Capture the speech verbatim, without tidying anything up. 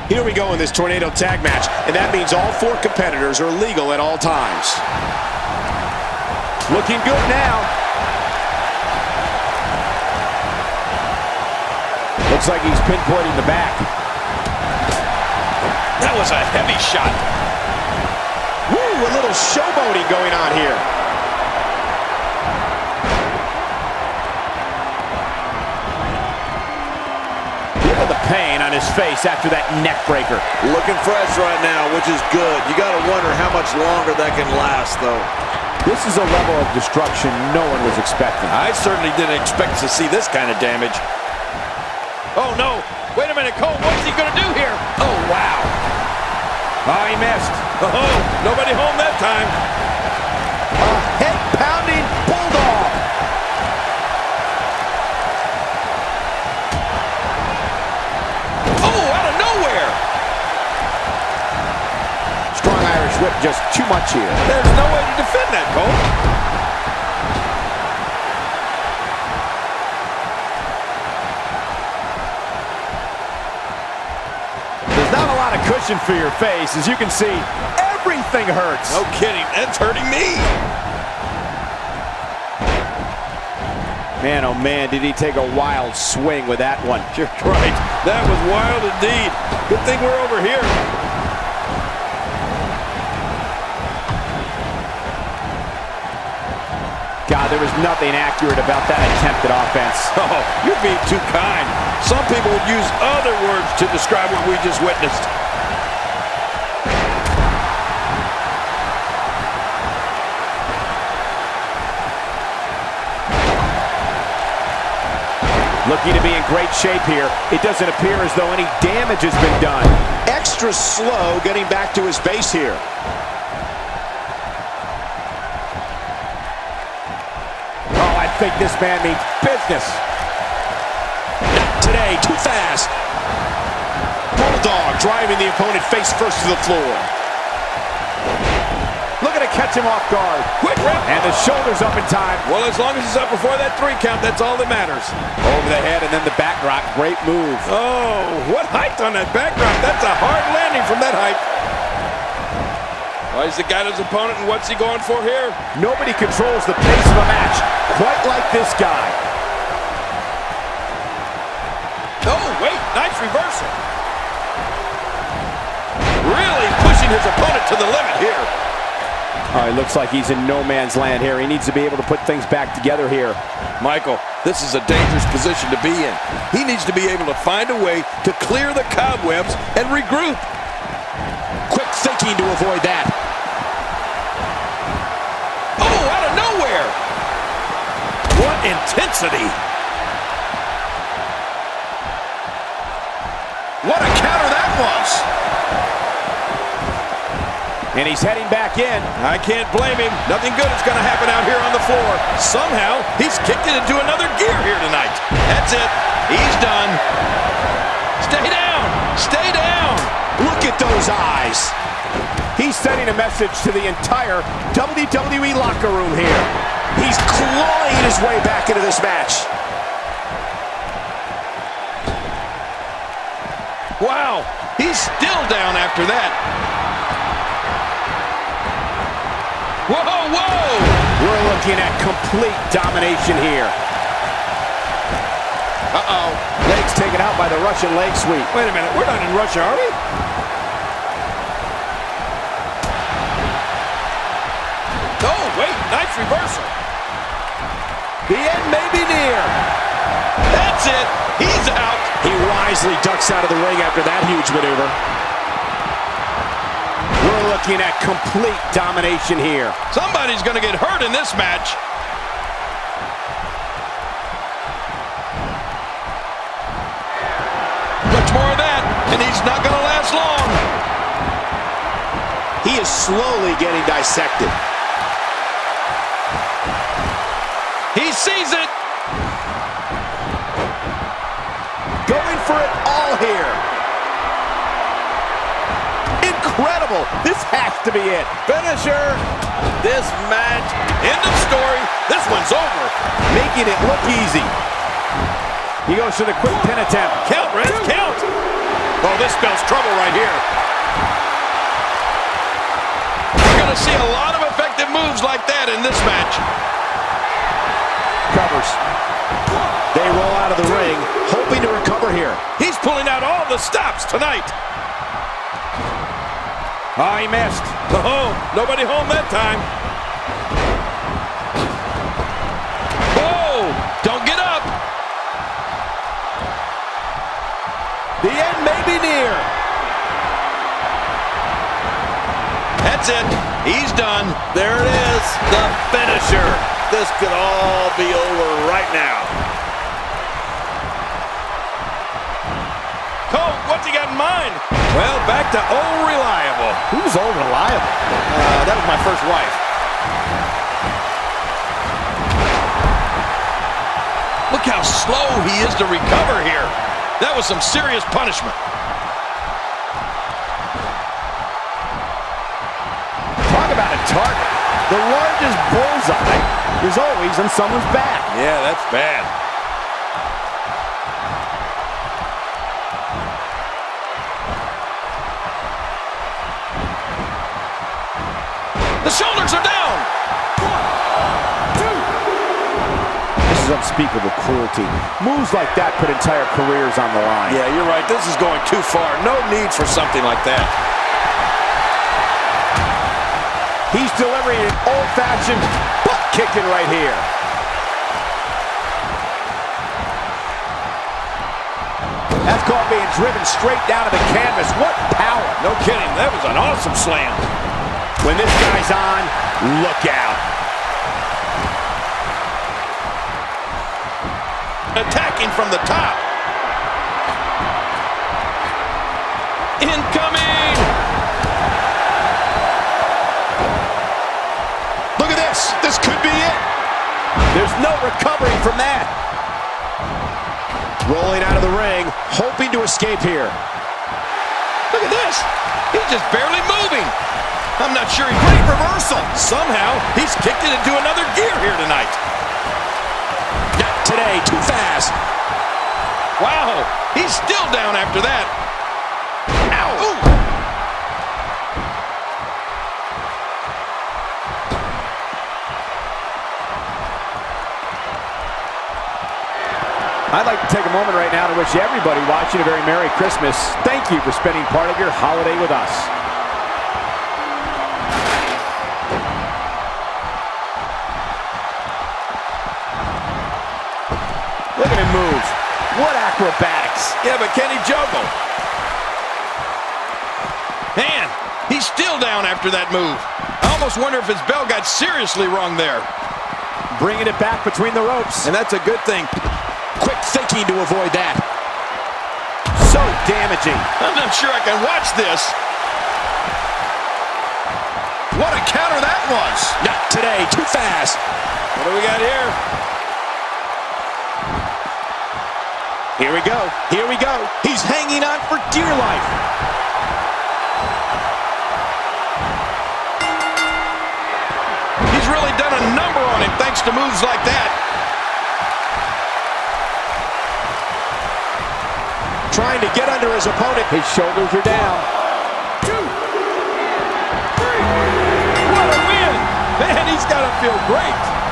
Here we go in this tornado tag match, and that means all four competitors are legal at all times. Looking good now. Looks like he's pinpointing the back. That was a heavy shot. Woo, a little showboating going on here. Look at the pain on his face after that neck breaker. Looking fresh right now, which is good. You got to wonder how much longer that can last, though. This is a level of destruction no one was expecting. I certainly didn't expect to see this kind of damage. Oh, no. Wait a minute, Cole. What's he going to do here? Oh, wow. Oh, he missed. Oh, nobody home that time. A head-pounding bulldog. Oh, out of nowhere. Strong Irish whip, just too much here. There's no way to defend that, Cole. Not a lot of cushion for your face. As you can see, everything hurts. No kidding, that's hurting me. Man, oh man, did he take a wild swing with that one. You're right, that was wild indeed. Good thing we're over here. God, there was nothing accurate about that attempted offense. Oh, you're being too kind. Some people would use other words to describe what we just witnessed. Looking to be in great shape here. It doesn't appear as though any damage has been done. Extra slow getting back to his base here. I think this man means business. Not today, too fast. Bulldog driving the opponent face first to the floor. Looking to catch him off guard. Quick rip. And the shoulder's up in time. Well, as long as he's up before that three count, that's all that matters. Over the head and then the back rock. Great move. Oh, what height on that back rock. That's a hard landing from that height. Well, he's the guy his opponent, and what's he going for here? Nobody controls the pace of a match quite like this guy. Oh, wait, nice reversal. Really pushing his opponent to the limit here. Oh, it looks like he's in no man's land here. He needs to be able to put things back together here. Michael, this is a dangerous position to be in. He needs to be able to find a way to clear the cobwebs and regroup. Quick thinking to avoid that. Oh, out of nowhere. What intensity. What a counter that was. And he's heading back in. I can't blame him. Nothing good is going to happen out here on the floor. Somehow, he's kicked it into another gear here tonight. That's it. He's done. Stay down. Stay down. Look at those eyes. He's sending a message to the entire W W E locker room here. He's clawing his way back into this match. Wow. He's still down after that. Whoa, whoa! We're looking at complete domination here. Uh-oh. Legs taken out by the Russian leg sweep. Wait a minute, we're not in Russia, are we? Oh, wait, nice reversal. The end may be near. That's it, he's out. He wisely ducks out of the ring after that huge maneuver. We're looking at complete domination here. Somebody's going to get hurt in this match. Much more of that, and he's not going to last long. He is slowly getting dissected. He sees it. Going for it all here. Incredible. This has to be it. Finisher. This match. End of story. This one's over. Making it look easy. He goes for the quick pin attempt. Count, Ref, count. Oh, this spells trouble right here. We're going to see a lot of effective moves like that in this match. Covers. They roll out of the ring, hoping to recover here. He's pulling out all the stops tonight. Oh, he missed. Oh, nobody home that time. Oh, don't get up. The end may be near. That's it. He's done. There it is, the finisher. This could all be over right now. Cole, what's he got in mind? Well, back to old reliable. Who's old reliable? Uh, that was my first wife. Look how slow he is to recover here. That was some serious punishment. Talk about a target. The largest bullseye is always on someone's back. Yeah, that's bad. The shoulders are down. This is unspeakable cruelty. Moves like that put entire careers on the line. Yeah, you're right. This is going too far. No need for something like that. He's delivering an old-fashioned butt kicking right here. That's called being driven straight down to the canvas. What power. No kidding. That was an awesome slam. When this guy's on, look out. Attacking from the top. Incoming! Look at this. This could be it. There's no recovering from that. Rolling out of the ring, hoping to escape here. Look at this. He's just barely moving. I'm not sure he... Great reversal. Somehow, he's kicked it into another gear here tonight. Not today. Too fast. Wow. He's still down after that. Ow. Ooh. I'd like to take a moment right now to wish everybody watching a very Merry Christmas. Thank you for spending part of your holiday with us. Look at him move. What acrobatics. Yeah, but can he juggle? Man, he's still down after that move. I almost wonder if his bell got seriously wrong there. Bringing it back between the ropes. And that's a good thing. Quick thinking to avoid that. So damaging. I'm not sure I can watch this. What a counter that was. Not today. Too fast. What do we got here? Here we go. Here we go. He's hanging on for dear life. He's really done a number on him thanks to moves like that. Trying to get under his opponent. His shoulders are down. Two, three. What a win. Man, he's got to feel great.